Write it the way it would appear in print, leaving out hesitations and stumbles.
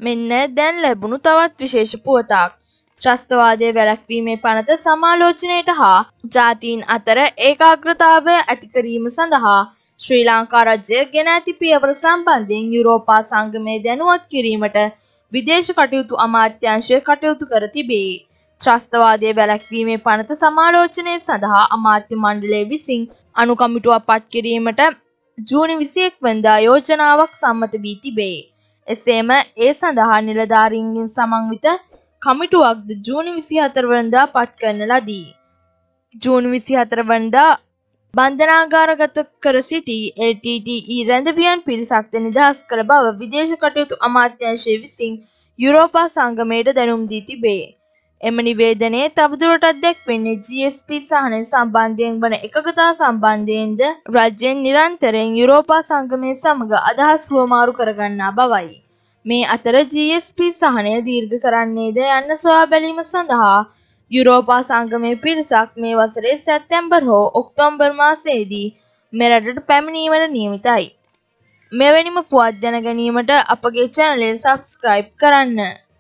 මෙන්න දැන් ලැබුණු තවත් විශේෂ පුවතක්. ත්‍රස්තවාදයේ වැළැක්වීමේ පනත සමාලෝචනයට හා ජාතීන් අතර ඒකාග්‍රතාවය ඇති කිරීම සඳහා ශ්‍රී ලංකා රජය ගෙන ඇති පියවර සම්බන්ධයෙන් යුරෝපා සංගමය දැනුවත් කිරීමට විදේශ කටයුතු අමාත්‍යාංශය කටයුතු කර තිබේ. ත්‍රස්තවාදයේ වැළැක්වීමේ පනත සමාලෝචනය සඳහා අමාත්‍ය මණ්ඩලය විසින් අනු කමිටුවක් පත් කිරීමට ජූනි 21 වෙනිදා යෝජනාවක් සම්මත වී තිබේ. එසේම ඒ සඳහා නිලධාරීන්ගෙන් සමන්විත කමිටුවක්ද ජූනි 24 වෙනිදා පත් කරන ලදී. ජූනි 24 වෙනිදා බන්ධනාගාරගත කර සිටි LTTE රැඳවියන් පිරිසක්ද නිදහස් කළ බව විදේශ කටයුතු අමාත්‍යාංශය විසින් යුරෝපා සංගමයට දැනුම් දී තිබේ. එම නිවේදනයේ තවදුරටත් දැක්වෙන්නේ GSP සහනය සම්බන්ධයෙන් වන එකගතා සම්බන්ධයෙන්ද රජයෙන් නිරන්තරයෙන් යුරෝපා සංගමය සමග අදහස් හුවමාරු කරගන්නා බවයි. මේ අතර GSP සහනය දීර්ඝ කරන්නේද යන්න සොයා බැලීම සඳහා යුරෝපා සංගමයේ පිරිසක් මේ වසරේ සැප්තැම්බර් හෝ ඔක්තෝබර් මාසයේදී මෙරටට පැමිණීමට නියමිතයි. මෙවැනිම පුවත් දැන ගැනීමට අපගේ channel එක subscribe කරන්න.